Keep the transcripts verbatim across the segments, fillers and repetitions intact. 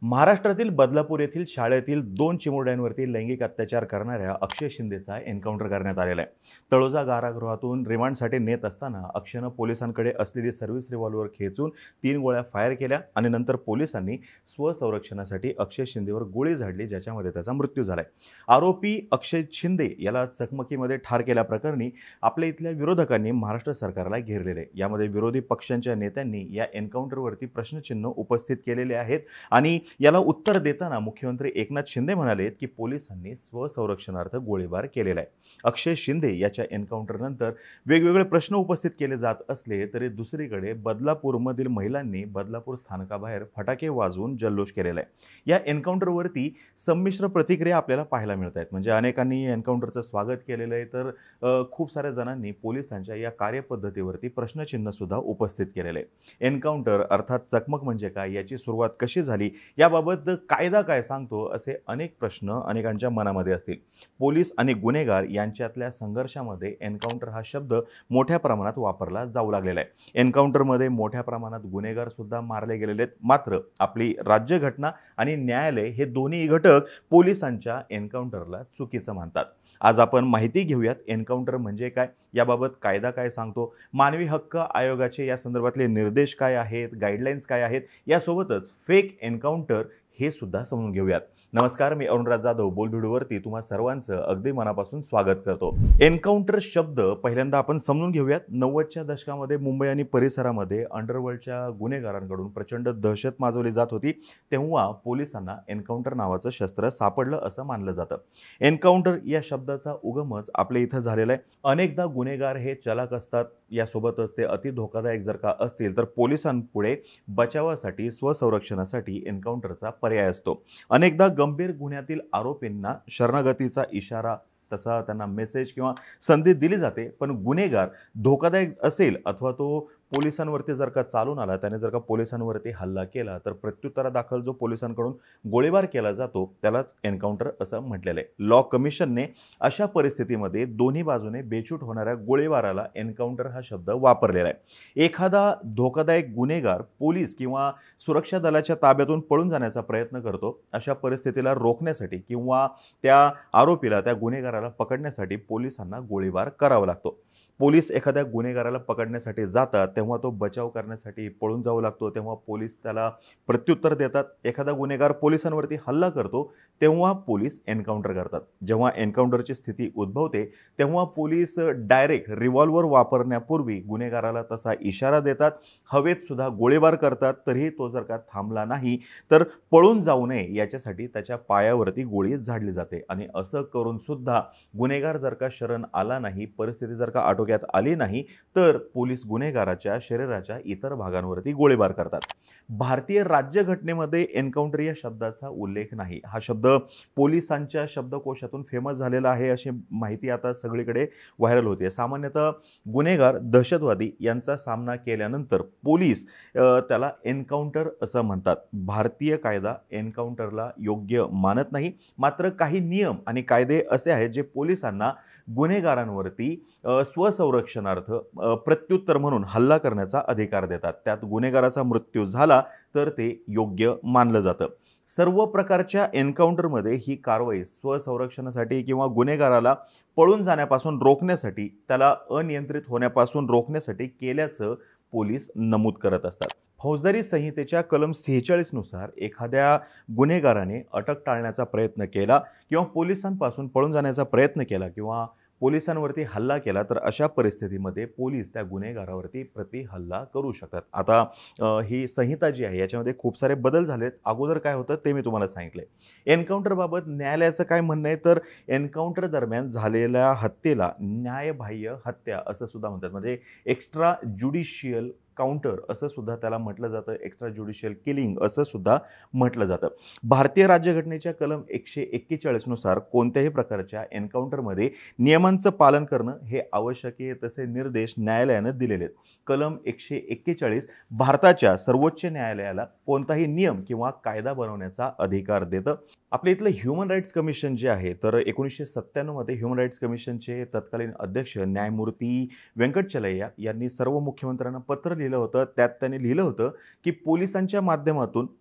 महाराष्ट्रातील बदलापूर येथील शाळेतील दोन चिमुरड्यांवरती लैंगिक अत्याचार करणाऱ्या अक्षय शिंदेचा एन्काउंटर करण्यात आलेला आहे। तळोजा कारागृहातून रिमांडसाठी नेत असताना अक्षयनं पोलिसांकडे असलेली सर्व्हिस रिव्हॉल्वर खेचून तीन गोळ्या फायर केल्या आणि नंतर पोलिसांनी स्वसंरक्षणासाठी अक्षय शिंदेवर गोळी झाडली, ज्याच्यामध्ये त्याचा मृत्यू झालाय। आरोपी अक्षय शिंदे याला चकमकीमध्ये ठार केल्याप्रकरणी आपल्या इथल्या विरोधकांनी महाराष्ट्र सरकारला घेरलेले आहे। यामध्ये विरोधी पक्षांच्या नेत्यांनी या एन्काउंटरवरती प्रश्नचिन्ह उपस्थित केलेले आहेत आणि याला उत्तर देताना मुख्यमंत्री एकनाथ शिंदे म्हणाले की पोलिसांनी स्वसंरक्षणार्थ गोळीबार केलेला आहे। अक्षय शिंदे याच्या एन्काउंटरनंतर वेगवेगळे प्रश्न उपस्थित केले जात असले तरी दुसरीकडे बदलापूरमधील महिलांनी बदलापूर स्थानकाबाहेर फटाके वाजवून जल्लोष केलेला आहे। या एन्काउंटरवरती संमिश्र प्रतिक्रिया आपल्याला पाहायला मिळत आहेत। म्हणजे अनेकांनी या एन्काउंटरचं स्वागत केलेलं आहे, तर खूप साऱ्या जणांनी पोलिसांच्या या कार्यपद्धतीवरती प्रश्नचिन्ह सुद्धा उपस्थित केलेले आहे। एन्काउंटर अर्थात चकमक म्हणजे काय, याची सुरुवात कशी झाली, याबाबत कायदा काय सांगतो, असे अनेक प्रश्न अनेकांच्या मनामध्ये असतील। पोलीस आणि गुन्हेगार यांच्यातल्या संघर्षामध्ये एन्काउंटर हा शब्द मोठ्या प्रमाणात वापरला जाऊ लागलेला आहे। एन्काउंटरमध्ये मोठ्या प्रमाणात गुन्हेगार सुद्धा मारले गेलेले आहेत। मात्र आपली राज्यघटना आणि न्यायालय हे दोन्ही घटक पोलिसांच्या एन्काउंटरला चुकीचं मानतात। आज आपण माहिती घेऊयात एन्काउंटर म्हणजे काय, याबाबत कायदा काय सांगतो, मानवी हक्क आयोगाचे या संदर्भातले निर्देश काय आहेत, गाईडलाईन्स काय आहेत, यासोबतच फेक एन्काउंटर हे सुद्धा समजून घेऊयात। नमस्कार, मी अरुणराज जाधव बोलबिडूवरती तुम्हा सर्वांचं अगदी मनापासून स्वागत करतो। एन्काउंटर शब्द पहिल्यांदा आपण समजून घेऊयात। नव्वदच्या दशकामध्ये मुंबई आणि परिसरामध्ये अंडरवर्ल्डच्या गुन्हेगारांकडून प्रचंड दहशत माजवली जात होती, तेव्हा पोलिसांना एन्काउंटर नावाचं शस्त्र सापडलं असं मानलं जातं। एन्काउंटर या शब्दाचा उगमच आपल्या इथं झालेला आहे। अनेकदा गुन्हेगार हे चलाक असतात, यासोबतच ते अति धोकादायक जर का असतील तर पोलिसांपुढे बचावासाठी स्वसंरक्षणासाठी एन्काउंटरचा पर्याय असतो। अनेकदा गंभीर गुन्ह्यातील आरोपींना शरणागतीचा इशारा, तसा त्यांना मेसेज किंवा संधी दिली जाते, पण गुन्हेगार धोकादायक असेल अथवा तो पोलिसांवरती जर का चालून आला, त्याने जर का पोलिसांवरती हल्ला केला तर प्रत्युत्तरादाखल जो पोलिसांकडून गोळीबार केला जातो त्यालाच एन्काउंटर असं म्हटलेलं आहे। लॉ कमिशनने अशा परिस्थितीमध्ये दोन्ही बाजूने बेछूट होणाऱ्या गोळीबाराला एन्काउंटर हा शब्द वापरलेला आहे। एखादा धोकादायक गुन्हेगार पोलीस किंवा सुरक्षा दलाच्या ताब्यातून पळून जाण्याचा प्रयत्न करतो, अशा परिस्थितीला रोखण्यासाठी किंवा त्या आरोपीला, त्या गुन्हेगाराला पकडण्यासाठी पोलिसांना गोळीबार करावा लागतो। पोलीस एखाद्या गुन्हेगाराला पकडण्यासाठी जातात तेव्हा तो बचाव करण्यासाठी पळून जाऊ लागतो, तेव्हा पोलीस त्याला प्रत्युत्तर देतात। एखादा गुन्हेगार पोलिसांवरती हल्ला करतो तेव्हा पोलीस एन्काउंटर करतात। जेव्हा एन्काउंटरची स्थिती उद्भवते तेव्हा पोलीस डायरेक्ट रिव्हॉल्वर वापरण्यापूर्वी गुन्हेगाराला तसा इशारा देतात, हवेत सुद्धा गोळीबार करतात। तरीही तो जर का थांबला नाही तर पळून जाऊ नये याच्यासाठी त्याच्या पायावरती गोळी झाडली जाते आणि असं करून सुद्धा गुन्हेगार जर का शरण आला नाही, परिस्थिती जर का आटोक्यात आली नाही, तर पोलीस गुन्हेगाराच्या शरीराच्या इतर भागांवरती गोळीबार करतात। भारतीय राज्यघटनेमध्ये एन्काउंटर या शब्दाचा उल्लेख नाही। हा शब्द पोलिसांच्या शब्दकोशातून फेमस झालेला आहे अशी माहिती आता सगळीकडे व्हायरल होते। सामान्यतः गुन्हेगार, दहशतवादी यांचा सामना केल्यानंतर पोलीस त्याला एन्काउंटर असं म्हणतात। भारतीय कायदा एन्काउंटरला योग्य मानत नाही, मात्र काही नियम आणि कायदे असे आहेत जे पोलिसांना गुन्हेगारांवरती स्वसंरक्षणार्थ प्रत्युत्तर म्हणून हल्ला करण्याचा अधिकार देतात। त्यात गुन्हेगाराचा मृत्यू झाला तर ते योग्य मानलं जातं। सर्व प्रकारच्या एन्काउंटरमध्ये ही कारवाई स्वसंरक्षणासाठी किंवा गुन्हेगाराला पळून जाण्यापासून रोखण्यासाठी, त्याला अनियंत्रित होण्यापासून रोखण्यासाठी केल्याचं पोलीस नमूद करत असतात। फौजदारी संहितेच्या कलम सेहेचाळीस नुसार एखाद्या गुन्हेगाराने अटक टाळण्याचा प्रयत्न केला किंवा पोलिसांपासून पळून जाण्याचा प्रयत्न केला किंवा पोलिसांवरती हल्ला केला तर अशा परिस्थितीमध्ये पोलीस त्या गुन्हेगारावरती प्रति हल्ला करू शकतात। आता ही संहिता जी आहे याच्यामध्ये खूप सारे बदल झालेत। अगोदर काय होतं ते मी तुम्हाला सांगितले। एन्काउंटरबाबत न्यायालयाचं काय म्हणणं आहे, तर एन्काउंटर दरम्यान झालेल्या हत्येला न्यायबाह्य हत्या असं सुद्धा म्हणतात। म्हणजे एक्स्ट्रा ज्युडिशियल काउंटर असं सुद्धा त्याला म्हटलं जातं, एक्स्ट्रा ज्युडिशियल किलिंग असं सुद्धा म्हटलं जातं। भारतीय राज्यघटनेच्या कलम एकशे एक्केचाळीस नुसार कोणत्याही प्रकारच्या एन्काउंटरमध्ये नियमांचं पालन करणं हे आवश्यक आहे, तसे निर्देश न्यायालयानं दिलेले आहेत। कलम एकशे एक्केचाळीस भारताच्या सर्वोच्च न्यायालयाला कोणताही नियम किंवा कायदा बनवण्याचा अधिकार देतं। आपल्या इथलं ह्युमन राईट्स कमिशन जे आहे, तर एकोणीसशे सत्त्याण्णव मध्ये ह्युमन राईट्स कमिशनचे तत्कालीन अध्यक्ष न्यायमूर्ती व्यंकटचलैया यांनी सर्व मुख्यमंत्र्यांना पत्र लिहिलं होतं। त्यात त्यांनी लिहिलं होतं की पोलिसांच्या माध्यमातून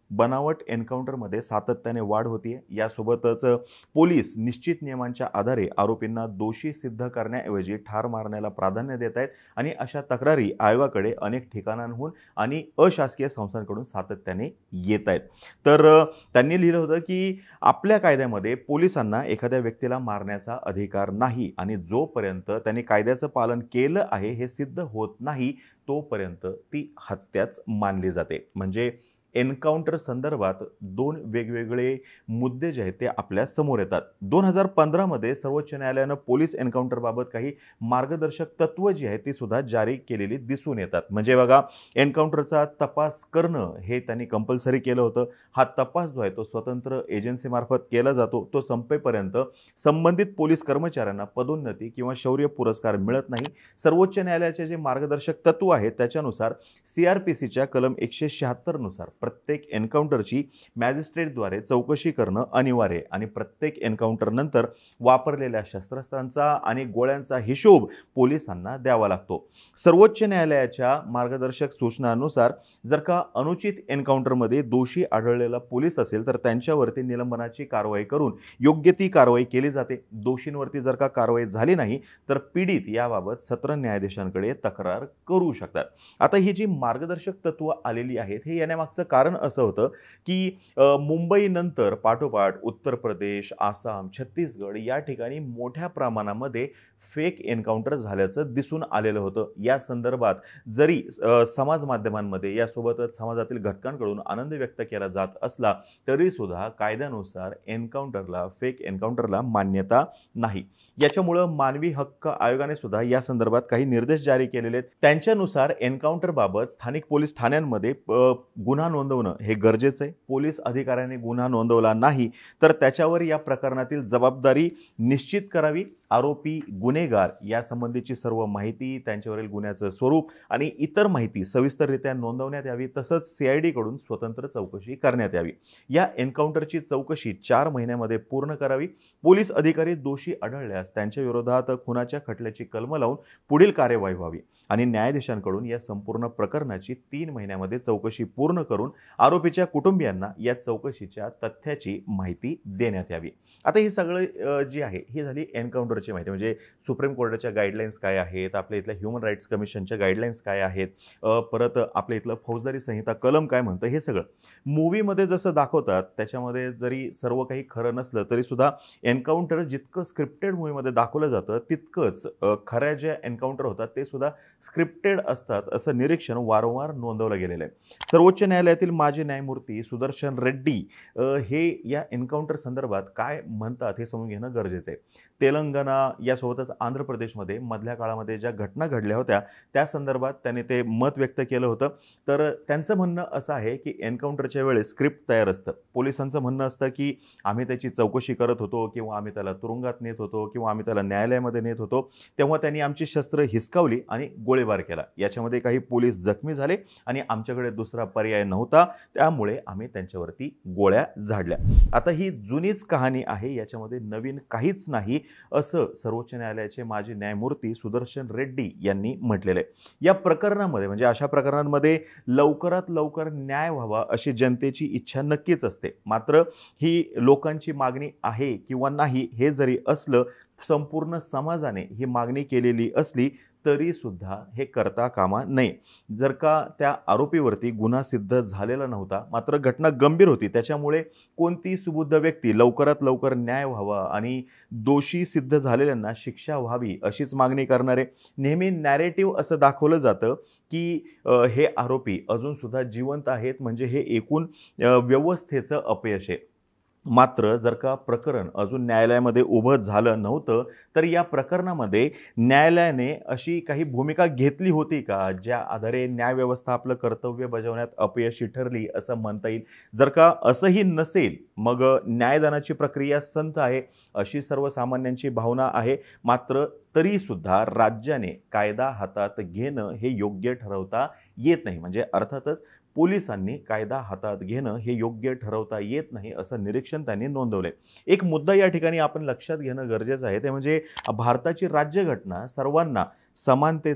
बनावट एन्काउंटरमध्ये सातत्याने वाढ होतीये। यासोबतच पोलीस निश्चित नियमांच्या आधारे आरोपींना दोषी सिद्ध करण्याऐवजी ठार मारण्याला प्राधान्य देत आहेत आणि अशा तक्रारी आयोगाकडे अनेक ठिकाणांहून आणि अशासकीय संस्थांकडून सातत्याने येत आहेत। तर त्यांनी लिहिलं होतं की आपल्या कायद्यामध्ये पोलिसांना एखाद्या व्यक्तीला मारण्याचा अधिकार नाही आणि जोपर्यंत त्यांनी कायद्याचं पालन केलं आहे हे सिद्ध होत नाही तोपर्यंत ती हत्याच मानली जाते। म्हणजे एन्काउंटर संदर्भात दोन वेगवेगळे मुद्दे जे आहेत ते आपल्या समोर येतात। दोन हजार पंधरा मध्ये सर्वोच्च न्यायालयानं पोलीस एन्काउंटरबाबत काही मार्गदर्शक तत्त्व जी आहेत ती सुद्धा जारी केलेली दिसून येतात। म्हणजे बघा, एन्काउंटरचा तपास करणं हे त्यांनी कंपल्सरी केलं होतं। हा तपास जो आहे तो स्वतंत्र एजन्सीमार्फत केला जातो। तो संपेपर्यंत संबंधित पोलीस कर्मचाऱ्यांना पदोन्नती किंवा शौर्य पुरस्कार मिळत नाही। सर्वोच्च न्यायालयाचे जे मार्गदर्शक तत्त्व आहेत त्याच्यानुसार सीआरपीसीच्या कलम एकशे शहात्तर नुसार प्रत्येक एन्काउंटरची मॅजिस्ट्रेटद्वारे चौकशी करणं अनिवार्य आहे आणि प्रत्येक एन्काउंटर नंतर वापरलेल्या शस्त्रास्त्रांचा आणि गोळ्यांचा हिशोब पोलिसांना द्यावा लागतो। सर्वोच्च न्यायालयाच्या मार्गदर्शक सूचनांनुसार जर का अनुचित एन्काउंटरमध्ये दोषी आढळलेला पोलीस असेल तर त्यांच्यावरती निलंबनाची कारवाई करून योग्य ती कारवाई केली जाते। दोषींवरती जर का कारवाई झाली नाही तर पीडित याबाबत सत्र न्यायाधीशांकडे तक्रार करू शकतात। आता ही जी मार्गदर्शक तत्त्व आलेली आहेत हे येण्यामागचं कारण असं होतं की मुंबई नंतर पाठोपाठ उत्तर प्रदेश, आसाम, छत्तीसगड या ठिकाणी मोठ्या प्रमाणामध्ये फेक एन्काउंटर झाल्याचं दिसून आलेलं होतं। या संदर्भात जरी समाज माध्यमांमध्ये यासोबतच समाजातील घटकांकडून आनंद व्यक्त केला जात असला तरी सुद्धा कायद्यानुसार एन्काउंटरला फेक एन्काउंटरला मान्यता नाही। याच्यामुळं मानवी हक्क आयोगाने सुद्धा या संदर्भात काही निर्देश जारी केलेले आहेत। त्यांच्यानुसार एन्काउंटरबाबत स्थानिक पोलीस ठाण्यांमध्ये गुन्हा नोंदवणं हे गरजेचं आहे। पोलीस अधिकाऱ्याने गुन्हा नोंदवला नाही तर त्याच्यावर या प्रकरणातील जबाबदारी निश्चित करावी। आरोपी, गुन्हेगार यासंबंधीची सर्व माहिती, त्यांच्यावरील गुन्ह्याचं स्वरूप आणि इतर माहिती सविस्तररित्या नोंदवण्यात यावी। तसंच सीआयडी कडून स्वतंत्र चौकशी करण्यात यावी। या एन्काउंटरची चौकशी चार महिन्यामध्ये पूर्ण करावी। पोलीस अधिकारी दोषी आढळल्यास त्यांच्या विरोधात खुनाच्या खटल्याची कलम लावून पुढील कार्यवाही व्हावी आणि न्यायाधीशांकडून या संपूर्ण प्रकरणाची तीन महिन्यामध्ये चौकशी पूर्ण करून आरोपीच्या कुटुंबियांना या चौकशीच्या तथ्याची माहिती देण्यात यावी। आता ही सगळं जी आहे ही झाली एन्काउंटरची माहिती। म्हणजे सुप्रीम कोर्टाच्या गाईडलाईन्स काय आहेत, आपल्या इथल्या ह्युमन राईट्स कमिशनच्या गाईडलाईन्स काय आहेत, परत आपल्या इथलं फौजदारी संहिता कलम काय म्हणतं हे सगळं मूवीमध्ये जसं दाखवतात त्याच्यामध्ये जरी सर्व काही खरं नसलं तरी सुद्धा एन्काउंटर जितकं स्क्रिप्टेड मूवीमध्ये दाखवलं जातं तितकंच खऱ्या ज्या एन्काउंटर होतात ते सुद्धा स्क्रिप्टेड असतात असं निरीक्षण वारंवार नोंदवलं गेलेलं आहे। सर्वोच्च न्यायालयातील माजी न्यायमूर्ती सुदर्शन रेड्डी हे या एन्काउंटर संदर्भात काय म्हणतात हे समजून घेणं गरजेचं आहे। तेलंगणा यासोबतच आंध्र प्रदेशमध्ये मधल्या काळामध्ये ज्या घटना घडल्या होत्या त्या संदर्भात त्यांनी ते मत व्यक्त केलं होतं। तर त्यांचं म्हणणं असं आहे की एन्काउंटरच्या वेळेस स्क्रिप्ट तयार असतं। पोलिसांचं म्हणणं असतं की आम्ही त्याची चौकशी करत होतो किंवा आम्ही त्याला तुरुंगात नेत होतो किंवा आम्ही त्याला न्यायालयामध्ये नेत होतो तेव्हा त्यांनी आमची शस्त्र हिसकावली आणि गोळीबार केला। याच्यामध्ये काही पोलीस जखमी झाले आणि आमच्याकडे दुसरा पर्याय नव्हता त्यामुळे आम्ही त्यांच्यावरती गोळ्या झाडल्या। आता ही जुनीच कहाणी आहे, याच्यामध्ये नवीन काहीच नाही असं सर्वोच्च न्यायालयाचे माजी न्यायमूर्ती सुदर्शन रेड्डी यांनी म्हटलेलं आहे। या प्रकरणामध्ये म्हणजे अशा प्रकरणांमध्ये लवकरात लवकर न्याय व्हावा अशी जनतेची इच्छा नक्कीच असते। मात्र ही लोकांची मागणी आहे किंवा नाही हे जरी असलं, संपूर्ण समाजाने ही मागणी केलेली असली तरी सुद्धा हे करता कामा नये। जर का त्या आरोपीवरती गुन्हा सिद्ध झालेला नव्हता मात्र घटना गंभीर होती त्याच्यामुळे कोणती सुबुद्ध व्यक्ती लवकरात लवकर न्याय व्हावा आणि दोषी सिद्ध झालेल्यांना शिक्षा व्हावी अशीच मागणी करणारे नेहमी नॅरेटिव्ह असं दाखवलं जातं की हे आरोपी अजून सुद्धा जिवंत आहेत म्हणजे हे एकूण व्यवस्थेचं अपयश आहे। मात्र जर का प्रकरण अजून न्यायालयामध्ये उभं झालं नव्हतं तर या प्रकरणामध्ये न्यायालयाने अशी काही भूमिका घेतली होती का ज्या आधारे न्यायव्यवस्था आपलं कर्तव्य बजावण्यात अपयशी ठरली असं म्हणता येईल। जर का असंही नसेल मग न्यायदानाची प्रक्रिया संथ आहे अशी सर्वसामान्यांची भावना आहे। मात्र तरी सुद्धा राज्याने कायदा हातात घेणं हे योग्य ठरवता येत नाही। म्हणजे अर्थातच पोलिसांनी कायदा हातात घेणं हे योग्य ठरवता येत नाही असं निरीक्षण त्यांनी नोंदवलंय। एक मुद्दा या ठिकाणी आपण लक्षात घेणं गरजेचं आहे ते म्हणजे भारताची राज्यघटना सर्वांना समानतेचा,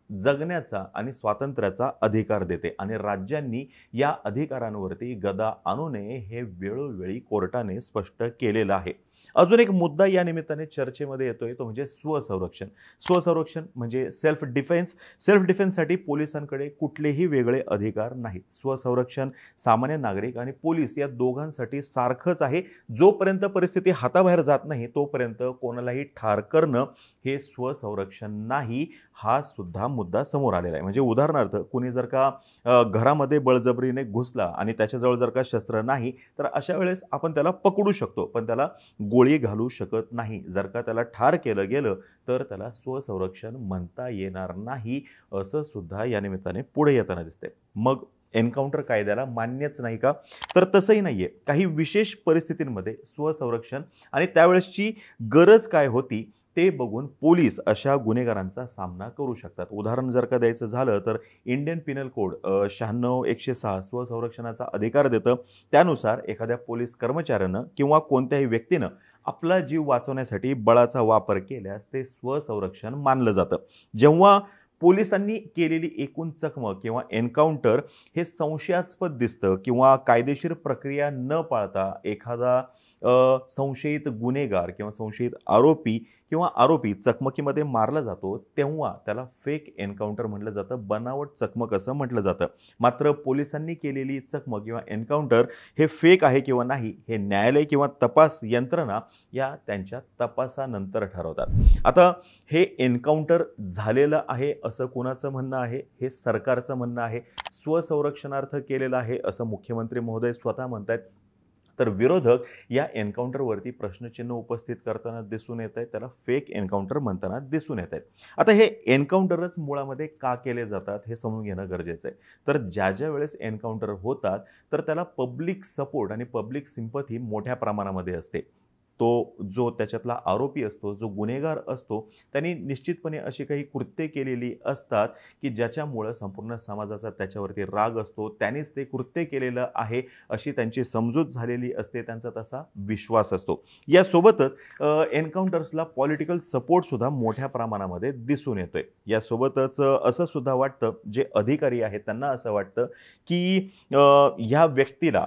जगण्याचा आणि स्वातंत्र्याचा अधिकार देते आणि राज्यांनी या अधिकारांवरती गदा आणू नये हे वेळोवेळी कोर्टाने स्पष्ट केलेलं आहे. अजून एक मुद्दा या निमित्ताने चर्चेमध्ये येतोय तो म्हणजे स्वसंरक्षण. स्वसंरक्षण म्हणजे सेल्फ डिफेन्स. सेल्फ डिफेन्ससाठी पोलिसांकडे कुठलेही वेगळे अधिकार नाहीत. स्वसंरक्षण सामान्य नागरिक आणि पोलीस या दोघांसाठी सारखंच आहे. जोपर्यंत परिस्थिती हाताबाहेर जात नाही तोपर्यंत कोणालाही ठार करणं हे स्वसंरक्षण नाही, हा सुद्धा मुद्दा समोर आलेला आहे. म्हणजे उदाहरणार्थ कुणी जर का अ, घरामध्ये बळजबरीने घुसला आणि त्याच्याजवळ जर का शस्त्र नाही तर अशा वेळेस आपण त्याला पकडू शकतो, पण त्याला गोळी घालू शकत नाही. जर का त्याला ठार केलं गेलं तर त्याला स्वसंरक्षण म्हणता येणार नाही, असं सुद्धा या निमित्ताने पुढे येताना दिसते. मग एन्काउंटर कायद्याला मान्यच नाही का? तर तसंही नाहीये. काही विशेष परिस्थितींमध्ये स्वसंरक्षण आणि त्यावेळेसची गरज काय होती ते बघून पोलीस अशा गुन्हेगारांचा सामना करू शकतात. उदाहरण जर का द्यायचं झालं तर इंडियन पिनल कोड शहाण्णव एकशे सहा स्वसंरक्षणाचा अधिकार देतं. त्यानुसार एखाद्या पोलीस कर्मचाऱ्यानं किंवा कोणत्याही व्यक्तीनं आपला जीव वाचवण्यासाठी बळाचा वापर केल्यास ते स्वसंरक्षण मानलं जातं. जेव्हा पोलिसांनी केलेली एकूण चकमक किंवा एन्काउंटर हे संशयास्पद दिसतं किंवा कायदेशीर प्रक्रिया न पाळता एखादा अ, संशयित गुन्हेगार किंवा संशयित आरोपी किंवा आरोपी चकमकीमध्ये मारला जातो तेव्हा त्याला फेक एन्काउंटर म्हटलं जातं, बनावट चकमक असं म्हटलं जातं. मात्र पोलिसांनी केलेली चकमक किंवा एन्काउंटर हे फेक आहे किंवा नाही हे न्यायालय किंवा तपास यंत्रणा या त्यांच्या तपासानंतर ठरवतात. आता हे एन्काउंटर झालेलं आहे असं कोणाचं म्हणणं आहे? हे सरकारचं म्हणणं आहे. स्वसंरक्षणार्थ केलेलं आहे असं मुख्यमंत्री महोदय स्वतः म्हणतात. तर विरोधक या एन्काउंटरवरती प्रश्नचिन्ह उपस्थित करताना दिसून येत आहेत, त्याला फेक एन्काउंटर म्हणताना दिसून येत आहेत. आता हे एन्काउंटरच मुळामध्ये का केले जातात हे समजून घेणं गरजेचं आहे. तर ज्या ज्या वेळेस एन्काउंटर होतात तर त्याला पब्लिक सपोर्ट आणि पब्लिक सिंपथी मोठ्या प्रमाणामध्ये असते. तो जो त्याच्यातला आरोपी असतो, जो गुन्हेगार असतो, त्यांनी निश्चितपणे अशी काही कृत्ये केलेली असतात की ज्याच्यामुळं संपूर्ण समाजाचा त्याच्यावरती राग असतो. त्यांनीच ते कृत्य केलेलं आहे अशी त्यांची समजूत झालेली असते, त्यांचा तसा विश्वास असतो. यासोबतच एन्काउंटर्सला पॉलिटिकल सपोर्टसुद्धा मोठ्या प्रमाणामध्ये दिसून येतोय. यासोबतच असं सुद्धा वाटतं, जे अधिकारी आहेत त्यांना असं वाटतं की ह्या व्यक्तीला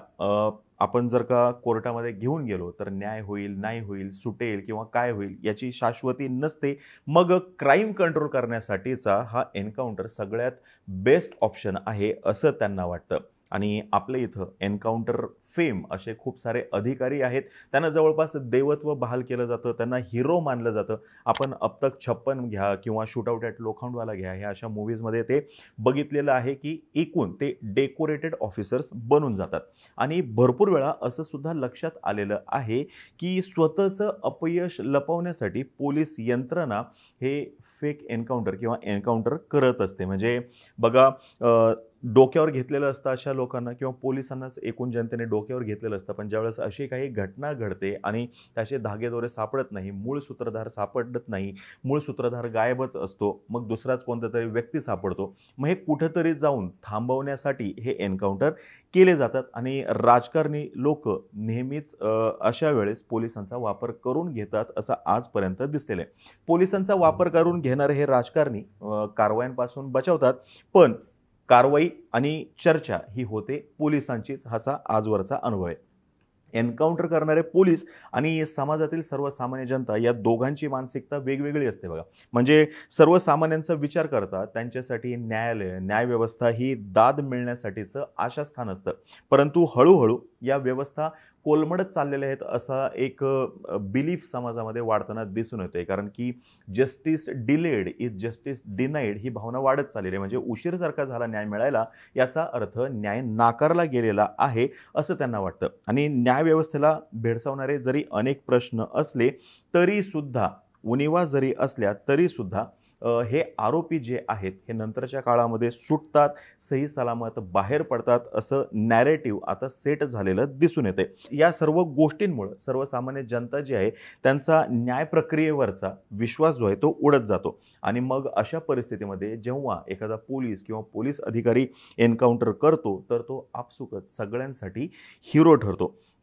आपण जर का कोर्टामध्ये घेऊन गेलो तर न्याय होईल, नाही होईल, सुटेल किंवा काय होईल याची शाश्वती नसते. मग क्राईम कंट्रोल करण्यासाठीचा हा एन्काउंटर सगळ्यात बेस्ट ऑप्शन आहे असं त्यांना वाटतं. आणि आपल्या इथं एन्काउंटर फेम असे खूप सारे अधिकारी आहेत. त्यांना जवळपास देवत्व बहाल केलं जातं, त्यांना हिरो मानलं जातं. आपण अब तक छप्पन घ्या किंवा शूटआउट ॲट लोखंडवाला घ्या, ह्या अशा मूव्हीजमध्ये ते बघितलेलं आहे की एकूण ते डेकोरेटेड ऑफिसर्स बनून जातात. आणि भरपूर वेळा असं सुद्धा लक्षात आलेलं आहे की स्वतःचं अपयश लपवण्यासाठी पोलीस यंत्रणा हे फेक एन्काउंटर किंवा एन्काउंटर करत असते. म्हणजे बघा, डोक्यावर घेतलेलं असतं अशा लोकांना किंवा पोलिसांनाच एकूण जनतेने डोक्यावर घेतलेलं असतं. पण ज्यावेळेस अशी काही घटना घडते आणि त्याचे धागेदोरे सापडत नाही, मूळ सूत्रधार सापडत नाही, मूळ सूत्रधार गायबच असतो, मग दुसराच कोणता तरी व्यक्ती सापडतो. मग हे कुठंतरी जाऊन थांबवण्यासाठी हे एन्काउंटर केले जातात आणि राजकारणी लोक नेहमीच अशा वेळेस पोलिसांचा वापर करून घेतात असं आजपर्यंत दिसलेलं आहे. पोलिसांचा वापर करून घेणारे हे राजकारणी कारवायांपासून बचावतात, पण कारवाई आणि चर्चा ही होते पोलिसांचीच, असा आजवरचा अनुभव आहे. एन्काउंटर करणारे पोलीस आणि समाजातील सर्वसामान्य जनता या दोघांची मानसिकता वेगवेगळी असते बघा. म्हणजे सर्वसामान्यांचा विचार करता त्यांच्यासाठी न्यायालय, न्यायव्यवस्था ही दाद मिळण्यासाठीचं आशास्थान असतं. परंतु हळूहळू या व्यवस्था कोलमडत चाललेल्या आहेत असा एक बिलीफ समाजामध्ये वाढताना दिसून येतोय. कारण की justice delayed is justice denied ही भावना वाढत चाललेली आहे. म्हणजे उशीर जर का झाला न्याय मिळायला याचा अर्थ न्याय नाकारला गेलेला आहे असं त्यांना वाटतं. आणि न्यायव्यवस्थेला भेडसावणारे जरी अनेक प्रश्न असले तरी सुद्धा, उणिवा जरी असल्या तरी सुद्धा हे आरोपी जे आहेत हे नंतरच्या काळामध्ये सुटतात, सही सलामत बाहेर पडतात असं नॅरेटिव्ह आता सेट झालेलं दिसून येते. या सर्व गोष्टींमुळे सर्वसामान्य जनता जी आहे त्यांचा न्याय प्रक्रियेवरचा विश्वास जो आहे तो उडत जातो. आणि मग अशा परिस्थितीमध्ये जेव्हा एखादा पोलीस किंवा पोलीस अधिकारी एन्काउंटर करतो तर तो आपसुकच सगळ्यांसाठी हिरो ठरतो.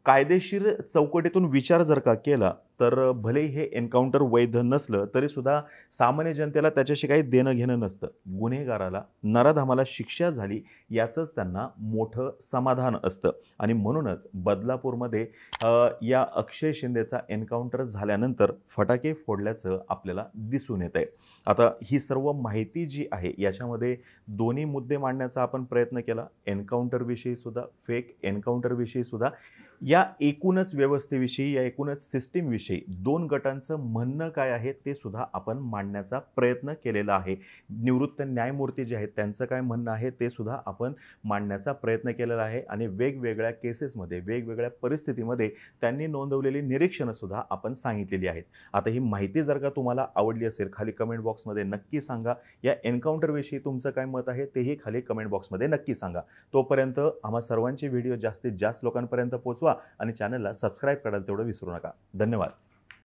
कायदेशीर चौकटीतून विचार जर का केला तर भले हे एन्काउंटर वैध नसलं तरी सुद्धा सामान्य जनतेला त्याच्याशी काही देणं घेणं नसतं. गुन्हेगाराला नराधमाला शिक्षा झाली याचंच त्यांना मोठं समाधान असतं आणि म्हणूनच बदलापूरमध्ये अ, या अक्षय शिंदेचा एन्काउंटर झाल्यानंतर फटाके फोडल्याचं आपल्याला दिसून येत आहे. आता ही सर्व माहिती जी आहे याच्यामध्ये दोन्ही मुद्दे मांडण्याचा आपण प्रयत्न केला. एन्काउंटरविषयी सुद्धा, फेक एन्काउंटरविषयी सुद्धा, या एकूणच व्यवस्थेविषयी, या एकूणच सिस्टीमविषयी दोन गटांचं म्हणणं काय आहे ते सुद्धा आपण मांडण्याचा प्रयत्न केलेला आहे. निवृत्त न्यायमूर्ती जे आहेत त्यांचं काय म्हणणं आहे ते सुद्धा आपण मांडण्याचा प्रयत्न केलेला आहे आणि वेगवेगळ्या केसेसमध्ये, वेगवेगळ्या परिस्थितीमध्ये त्यांनी नोंदवलेली निरीक्षणं सुद्धा आपण सांगितलेली आहेत. आता ही माहिती जर का तुम्हाला आवडली असेल खाली कमेंट बॉक्समध्ये नक्की सांगा. या एन्काउंटरविषयी तुमचं काय मत आहे तेही खाली कमेंट बॉक्समध्ये नक्की सांगा. तोपर्यंत आम्हा सर्वांचे व्हिडिओ जास्तीत जास्त लोकांपर्यंत पोहोचवा आणि चॅनलला सबस्क्राईब करायला तेवढं विसरू नका. धन्यवाद.